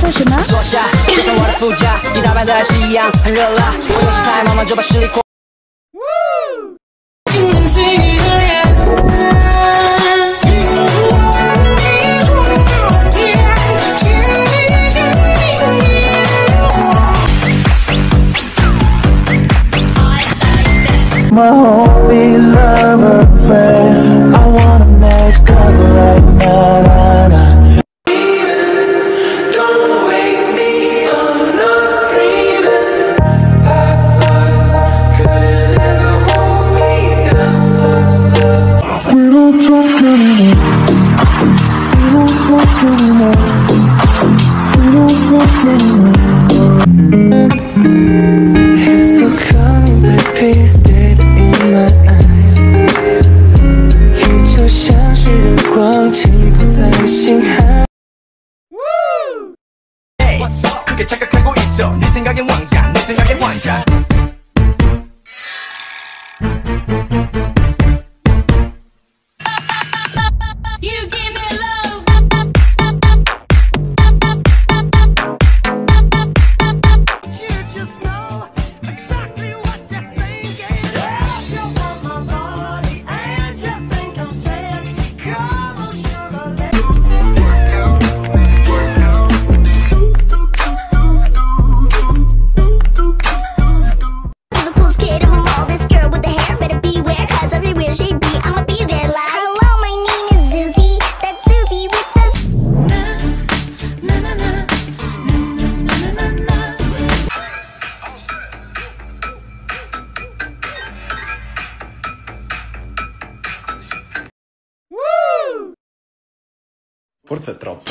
做什么？ 坐下，坐上我的副驾，你打扮的是一样，很热辣。我有时太忙了，就把实力扩。 轻声细语的人。 My only lover friend, I wanna make up right now. Don't wake me, I'm not dreaming. Past lives couldn't ever hold me down. Lost love. We don't talk anymore. We don't talk anymore. We don't talk anymore. It's so coming, baby, stay in my eyes. 你就像是日光，浸泡在心海。 크게 착각하고 있어 네 생각엔 왕자 내 생각엔 왕자 You give me love. You just know exactly what you're thinking. You want my body and you think I'm sexy. Come on, sugar, let's the coolest kid of them all. This girl with the hair better beware, cause everywhere she be, I'ma be there like. Hello, my name is Susie. That's Susie with the forse è troppo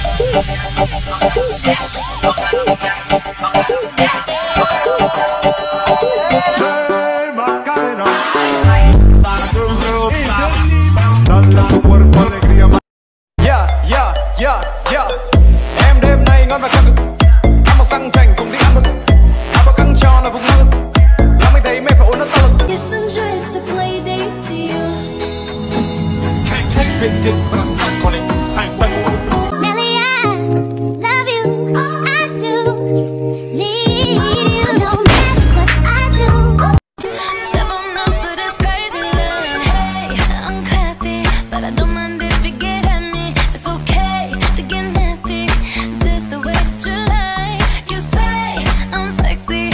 Em đêm nay ngon và khăn ngực ăn mặc sang chảnh cùng đi ăn mừng áo bao căng tròn là vùng ngang ngực làm anh thấy mê phải uốn nó to lực Guess I'm just a play date to you. Can't take big dick when I suck on it I'm back on it Melly, I love you. I do. Need you no matter what I do. Step on up to this crazy love. Hey, I'm classy, but I don't mind if you get at me. It's okay to get nasty, just the way that you like. You say I'm sexy.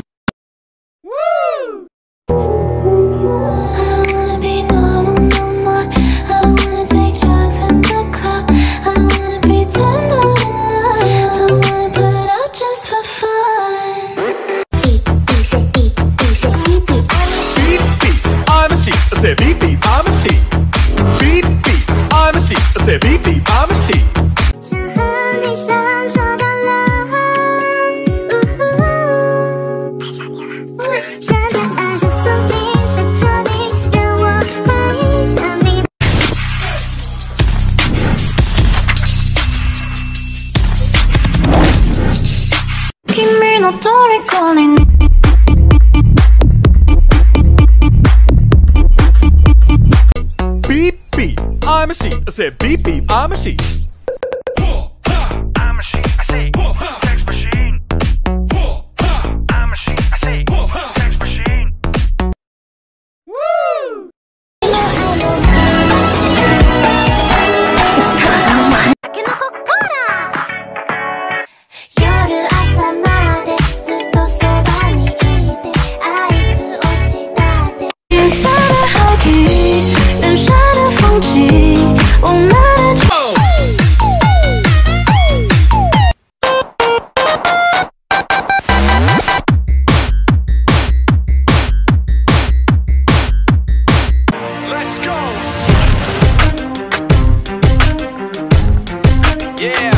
I don't wanna be normal no more. I don't wanna take drugs in the club. I don't wanna pretend I'm in love. Don't wanna put out just for fun. Beep beep, I'm a sheep. I said beep beep, I'm a sheep. Beep beep, I'm a sheep. I said beep beep, I'm a sheep. 想和你享受到了，爱上你了，想在爱上森林，闪着你，让我爱上你。 君の虜に Beep beep, I'm a sheep. I said beep beep, I'm a sheep. I'm a sheep I say sex machine I'm a sheep I say sex machine 夜朝までずっとそばにいてあいつ押したって绿色的海底，远山的风景，我们的。 Let's go Yeah